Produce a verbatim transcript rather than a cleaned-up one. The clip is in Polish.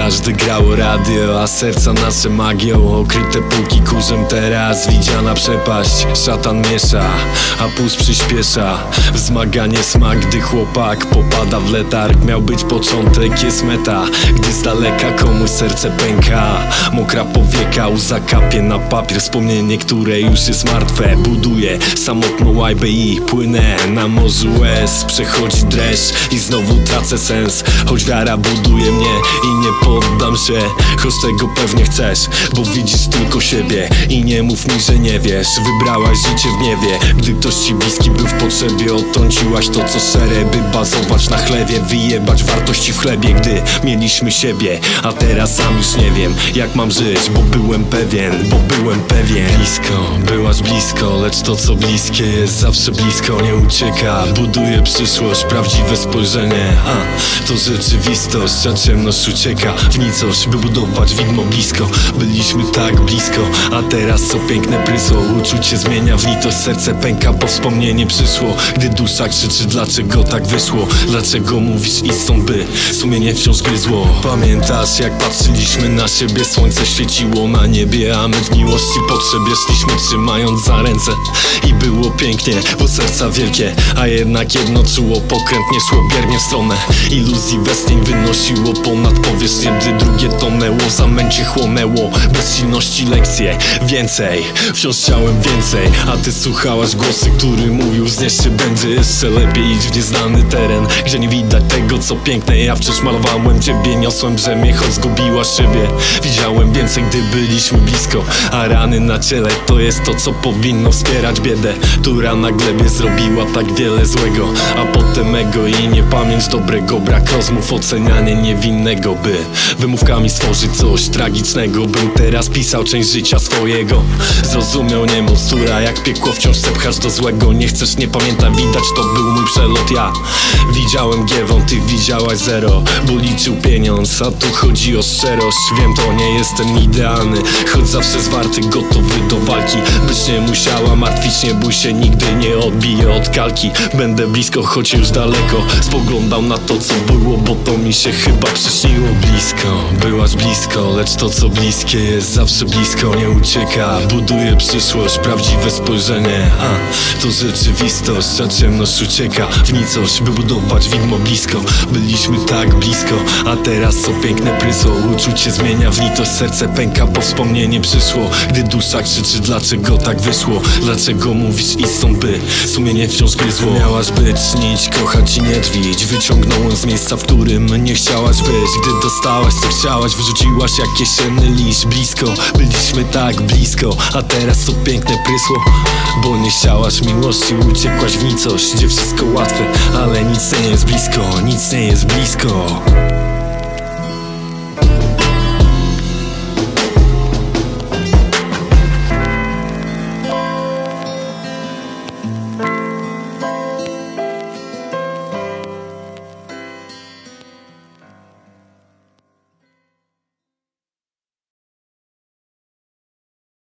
Pamiętasz, gdy grało radio, a serca nasze magią okryte półki kurzem. Teraz widziana przepaść, szatan miesza, a puls przyspiesza. Wzmaganie smak, gdy chłopak popada w letarg. Miał być początek, jest meta, gdy z daleka komuś serce pęka. Mokra powieka, łza kapie na papier. Wspomnienie, które już jest martwe, buduje samotną łajbę i płynę na morzu łez. Przechodzi dreszcz i znowu tracę sens, choć wiara buduje mnie i nie poddam się. Choć tego pewnie chcesz, bo widzisz tylko siebie. I nie mów mi, że nie wiesz, wybrałaś życie w gniewie. Gdy ktoś ci bliski był w potrzebie, odtrąciłaś to co szere, by bazować na chlewie, wyjebać wartości w chlebie. Gdy mieliśmy siebie, a teraz sam już nie wiem jak mam żyć, bo byłem pewien, bo byłem pewien. Blisko, byłaś blisko, lecz to co bliskie jest zawsze blisko. Nie ucieka, buduje przyszłość, prawdziwe spojrzenie, a to rzeczywistość, a ciemność ucieka w nicość, by budować widmo blisko. Byliśmy tak blisko, a teraz co piękne prysło. Uczucie zmienia w litość, serce pęka, bo wspomnienie przyszło. Gdy dusza krzyczy, dlaczego tak wyszło? Dlaczego mówisz idź stąd, by sumienie wciąż gryzło? Pamiętasz jak patrzyliśmy na siebie, słońce świeciło na niebie, a my w miłości potrzebie szliśmy trzymając za ręce. I było pięknie, bo serca wielkie, a jednak jedno czuło, pokrętnie szło biernie w stronę iluzji, westchnień wynosiło ponad powierzchnię, gdy drugie tonęło, w zamęcie chłonęło bezsilności lekcje. Więcej, wciąż chciałem więcej, a ty słuchałaś głosy, który mówił znieść się będzie jeszcze lepiej. Idź w nieznany teren, gdzie nie widać tego co piękne. Ja wciąż malowałem ciebie, niosłem brzemię, choć zgubiłaś siebie. Widziałem więcej, gdy byliśmy blisko, a rany na ciele to jest to co powinno wspierać biedę, która na glebie zrobiła tak wiele złego. A potem ego i niepamięć dobrego, brak rozmów, ocenianie niewinnego, by wymówkami stworzyć coś tragicznego. Bym teraz pisał część życia swojego. Zrozumiał niemoc, która jak piekło wciąż sepchasz do złego. Nie chcesz, nie pamiętam, widać to był mój przelot. Ja widziałem giewą, ty widziałaś zero, bo liczył pieniądz, a tu chodzi o szczerość. Wiem, to nie jestem idealny, choć zawsze zwarty, gotowy do walki. Byś nie musiała martwić, nie bój się, nigdy nie odbiję od kalki. Będę blisko, choć już daleko, spoglądam na to co było, bo to mi się chyba przyśniło. Blisko, byłaś blisko, lecz to co bliskie jest zawsze blisko. Nie ucieka, buduje przyszłość, prawdziwe spojrzenie, a to rzeczywistość, a ciemność ucieka w nicość, by budować widmo blisko. Byliśmy tak blisko, a teraz co piękne prysło. Uczucie zmienia w litość, serce pęka, bo wspomnienie przyszło. Gdy dusza krzyczy, dlaczego tak wyszło? Dlaczego mówisz idź stąd, by sumienie wciąż gryzło? Miałaś być, śnić, kochać i nie drwić. Wyciągnąłem z miejsca, w którym nie chciałaś być. Gdy dostałaś co chciałaś, wyrzuciłaś jak jesienny liść. Blisko, byliśmy tak blisko, a teraz co piękne prysło. Bo nie chciałaś miłości, uciekłaś w nicość, gdzie wszystko łatwe, ale nic nie jest blisko, nic nie jest blisko.